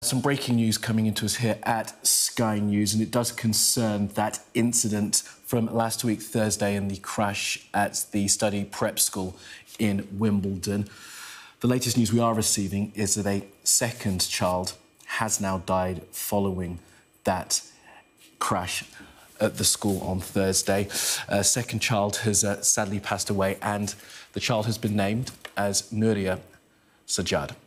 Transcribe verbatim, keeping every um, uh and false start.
Some breaking news coming into us here at Sky News, and it does concern that incident from last week, Thursday, and the crash at the Study Prep School in Wimbledon. The latest news we are receiving is that a second child has now died following that crash at the school on Thursday. A second child has uh, sadly passed away, and the child has been named as Nuria Sajjad.